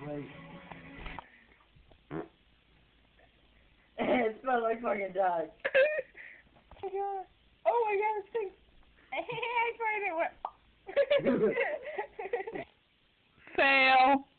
Wait. It smells like fucking dog. Oh my god. Oh my god, this thing. I tried it. Fail.